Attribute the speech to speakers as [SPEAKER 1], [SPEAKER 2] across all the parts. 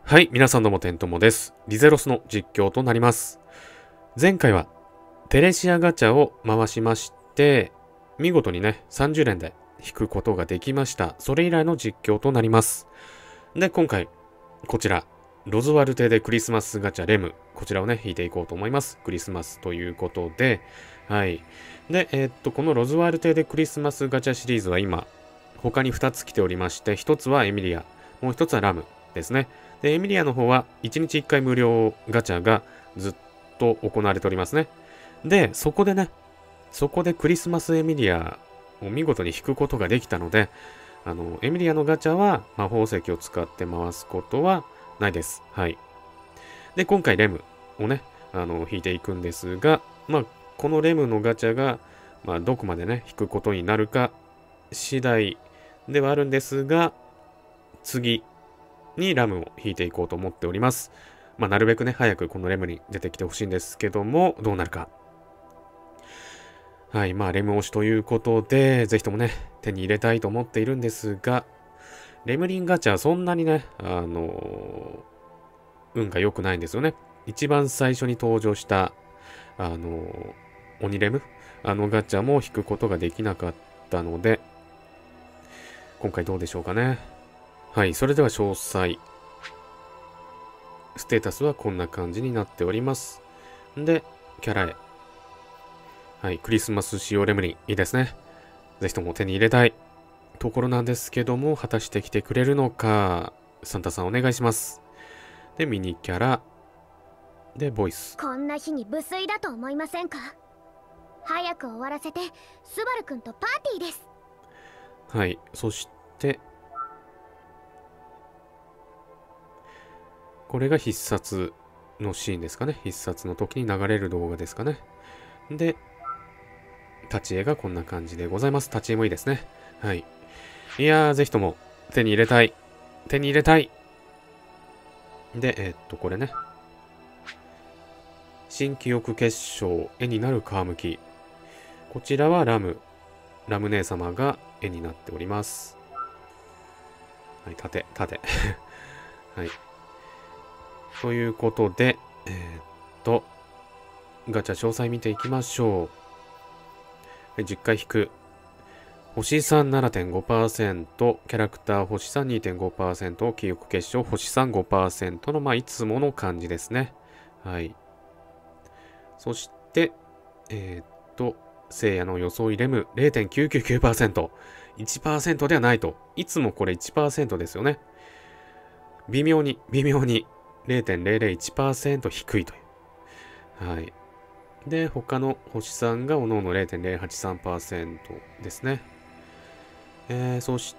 [SPEAKER 1] はい、皆さんどうもテントモです。リゼロスの実況となります。前回はテレシアガチャを回しまして、見事にね、30連で引くことができました。それ以来の実況となります。で、今回、こちら、ロズワル邸でクリスマスガチャレム、こちらをね、引いていこうと思います。クリスマスということで、はい。で、このロズワル邸でクリスマスガチャシリーズは今、他に2つ来ておりまして、1つはエミリア、もう1つはラムですね。で、エミリアの方は1日1回無料ガチャがずっと行われておりますね。で、そこでクリスマスエミリアを見事に引くことができたので、エミリアのガチャは魔法石を使って回すことはないです。はい。で、今回レムをね、引いていくんですが、このレムのガチャが、どこまでね、引くことになるか次第ではあるんですが、次にラムを引いていこうと思っております。なるべくね、早くこのレムに出てきてほしいんですけども、どうなるか。はい、レム推しということで、ぜひともね、手に入れたいと思っているんですが、レムリンガチャはそんなにね、運が良くないんですよね。一番最初に登場した、鬼レムガチャも引くことができなかったので、今回どうでしょうかね。はい、それでは詳細。ステータスはこんな感じになっております。で、キャラへ。はい、クリスマス仕様レムリン、いいですね。ぜひとも手に入れたいところなんですけども、果たして来てくれるのか、サンタさんお願いします。で、ミニキャラ。で、ボイス。
[SPEAKER 2] こんな日に無粋だと思いませんか？早く終わらせて、スバルくんとパーティーです。
[SPEAKER 1] はい、そして、これが必殺のシーンですかね。必殺の時に流れる動画ですかね。で、立ち絵がこんな感じでございます。立ち絵もいいですね。はい。いやー、ぜひとも手に入れたい。手に入れたい。で、これね。新記憶結晶、絵になる皮むき。こちらはラム姉様が絵になっております。はい、縦。はい。ということで、ガチャ詳細見ていきましょう。10回引く。星3 7.5%、キャラクター星3 2.5%、記憶結晶星3 5% の、いつもの感じですね。はい。そして、聖夜の装いレム 0.999%。1% ではないと。いつもこれ 1% ですよね。微妙に 0.001% 低いという。はい。で、他の星さんがおのおの 0.083% ですね。そして、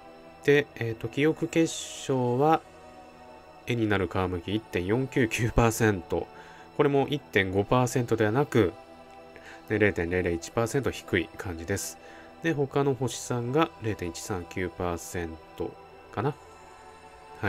[SPEAKER 1] 記憶結晶は、絵になる皮むき 1.499%。これも 1.5% ではなく、0.001% 低い感じです。で、他の星さんが 0.139% かな。はい。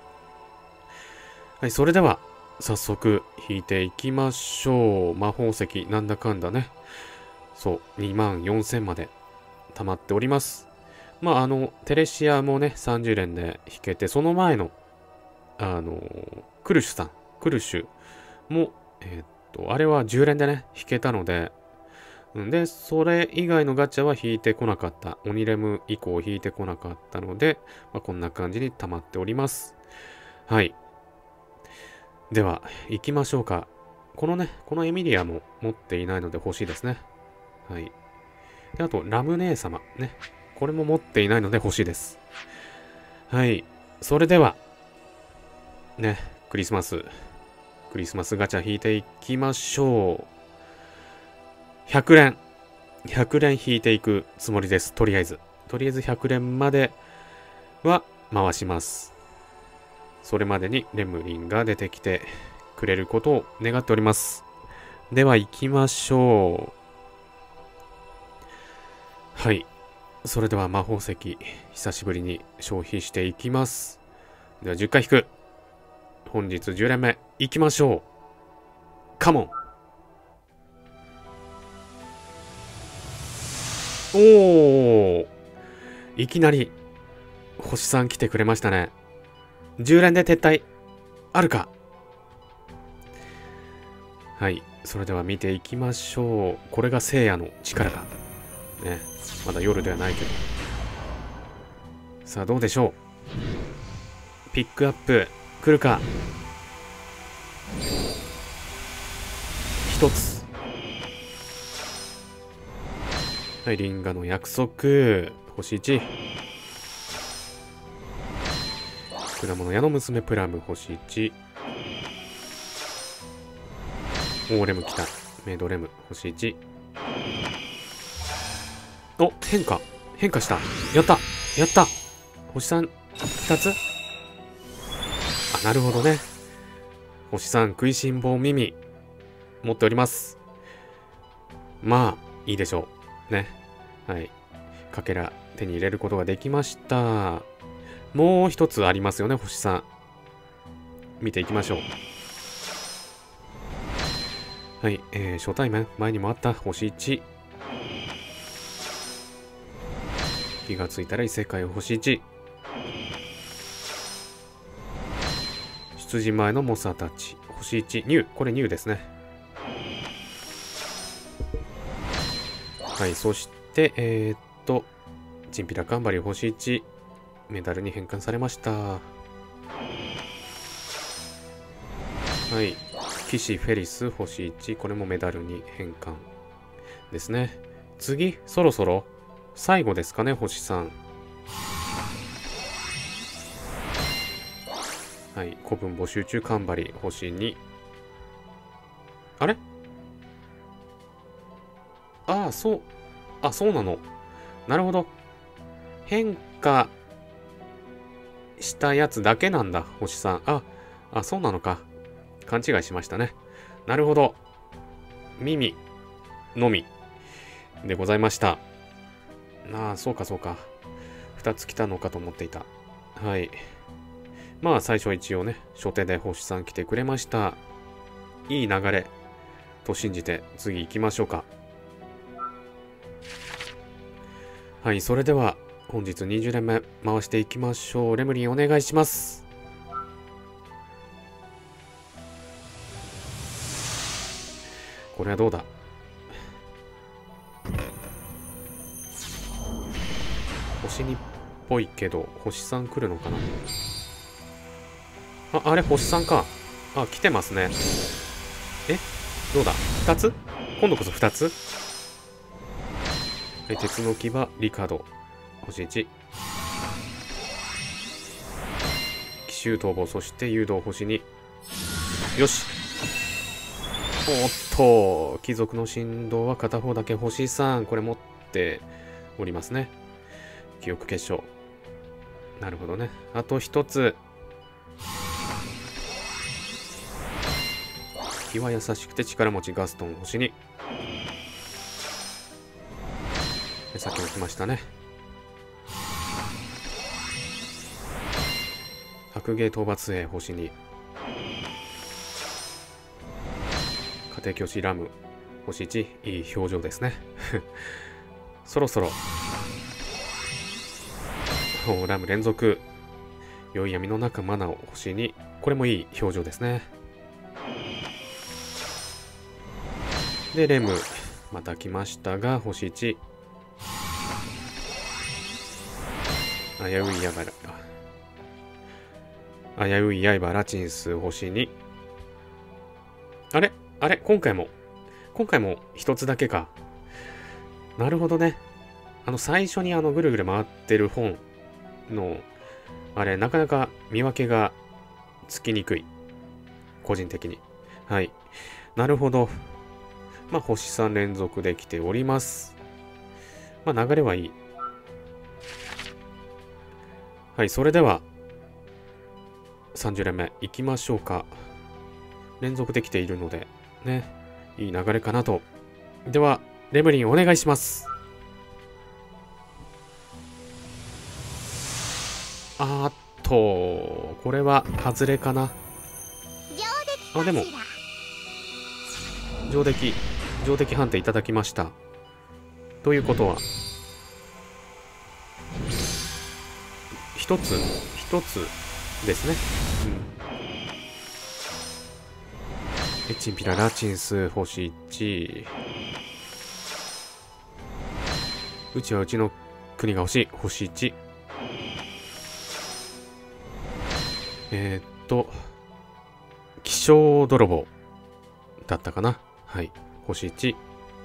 [SPEAKER 1] はい、それでは、早速引いていきましょう。魔法石、なんだかんだね。そう、24000まで溜まっております。テレシアもね、30連で引けて、その前の、クルシュも、あれは10連でね、引けたので、で、それ以外のガチャは引いてこなかった。鬼レム以降引いてこなかったので、こんな感じに溜まっております。はい。では、行きましょうか。このエミリアも持っていないので欲しいですね。はい。で、あと、ラム姉様ね。これも持っていないので欲しいです。はい。それでは、ね、クリスマスガチャ引いていきましょう。100連引いていくつもりです。とりあえず100連までは回します。それまでにレムリンが出てきてくれることを願っております。では行きましょう。はい。それでは魔法石、久しぶりに消費していきます。では10回引く。本日10連目、行きましょう。カモン。おー。いきなり、星さん来てくれましたね。10連で撤退。 あるか。はい。それでは見ていきましょう。これが聖夜の力か。ね。まだ夜ではないけど。さあ、どうでしょう。ピックアップ、来るか。一つ。はい、リンガの約束。星1。果物屋の娘プラム、星1。おー、レム来た。メイドレム、星1。お、変化した。やった星3、2つ。あ、なるほどね。星3、食いしん坊耳。持っております。まあ、いいでしょう。ね。はい。かけら、手に入れることができました。もう一つありますよね、星3。見ていきましょう。はい、初対面、前にもあった星1。気がついたら異世界星1。出陣前の猛者たち、星1。ニュー、これニューですね。はい、そして、チンピラカンバリ星1。メダルに変換されました。はい。騎士フェリス星1。これもメダルに変換ですね。次、そろそろ最後ですかね、星3。はい。古文募集中カンバリ星2。あれああ、そうなの。なるほど。変化したやつだけなんだ、星3。そうなのか。勘違いしましたね。なるほど。耳のみでございました。そうか。2つ来たのかと思っていた。はい。まあ、最初は一応ね、初手で星3来てくれました。いい流れと信じて次行きましょうか。はい、それでは本日20連目回していきましょう。レムリンお願いします。これはどうだ。星2っぽいけど星3来るのかな。あれ星3か。来てますね。どうだ ?2 つ今度こそ2つ。はい、鉄の牙リカード星1。奇襲逃亡、そして誘導星2。よし。おっと、貴族の振動は片方だけ星3。これ持っておりますね。記憶結晶。なるほどね。あと1つ。気は優しくて力持ちガストン星2。さっきも来ましたね。白芸討伐兵星2。家庭教師ラム星1。いい表情ですね。そろそろラム連続。良い闇の中マナを星2。これもいい表情ですね。でレムまた来ましたが星1。危うい刃ラチンス星2。あれ今回も一つだけか。なるほどね。最初にぐるぐる回ってる本のなかなか見分けがつきにくい、個人的に。はい、なるほど。まあ星3連続できております。まあ流れはいい。はい、それでは30連目いきましょうか。連続できているのでね、いい流れかなと。ではレムリンお願いします。これは外れかな。でも上出来判定いただきました。ということは一つですね。 エチンピララチンス星1。うちはうちの国が欲しい星1。気象泥棒だったかな。はい、星1。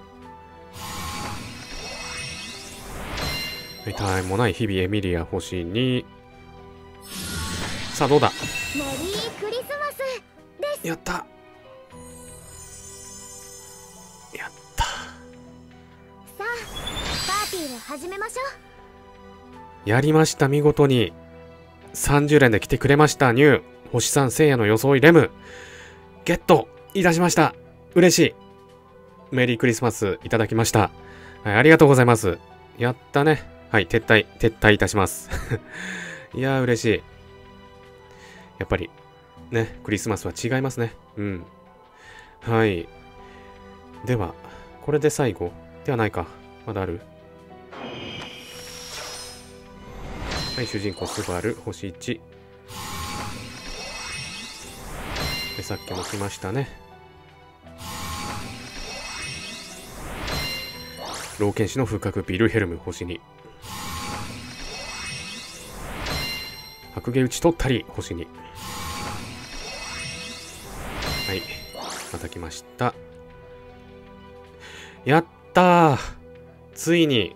[SPEAKER 1] たわいもない日々エミリア星2。さあどうだ。
[SPEAKER 2] メリークリスマスです。
[SPEAKER 1] やった。やった。
[SPEAKER 2] さあパーティーを始めましょ
[SPEAKER 1] う。やりました。見事に30連で来てくれました。ニュー星3聖夜の装いレムゲットいたしました。嬉しい。メリークリスマスいただきました。はい、ありがとうございます。やったね。はい、撤退いたします。いやー嬉しい。やっぱりね、クリスマスは違いますね。うん。はい。ではこれで最後ではないか。まだある。はい、主人公スバル星1。でさっきも来ましたね。老剣士の風格ビルヘルム星2。白毛打ち取ったり星2。はい、また来ました。やったー。ついに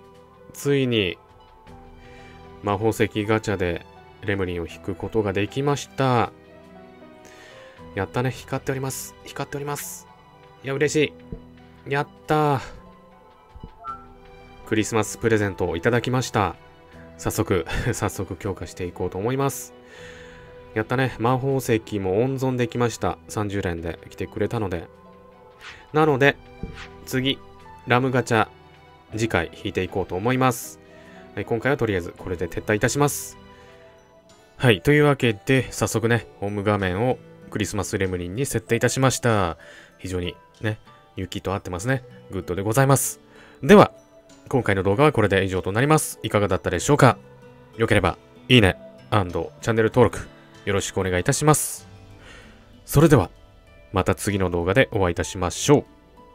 [SPEAKER 1] 魔法石ガチャでレムリンを引くことができました。やったね。光っております。いや嬉しい。やったー。クリスマスプレゼントをいただきました。早速強化していこうと思います。やったね。魔法石も温存できました。30連で来てくれたので。なので次ラムガチャ次回引いていこうと思います。はい、今回はとりあえずこれで撤退いたします。はい、というわけで早速ね、ホーム画面をクリスマスレムリンに設定いたしました。非常にね、雪と合ってますね。グッドでございます。では、今回の動画はこれで以上となります。いかがだったでしょうか。よければ、いいね、&チャンネル登録、よろしくお願いいたします。それでは、また次の動画でお会いいたしましょう。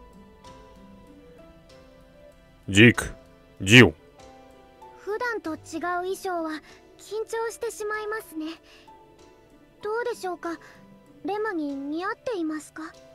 [SPEAKER 1] ジーク、ジオ。
[SPEAKER 2] 普段と違う衣装は緊張してしまいますね。どうでしょうか。レムに似合っていますか？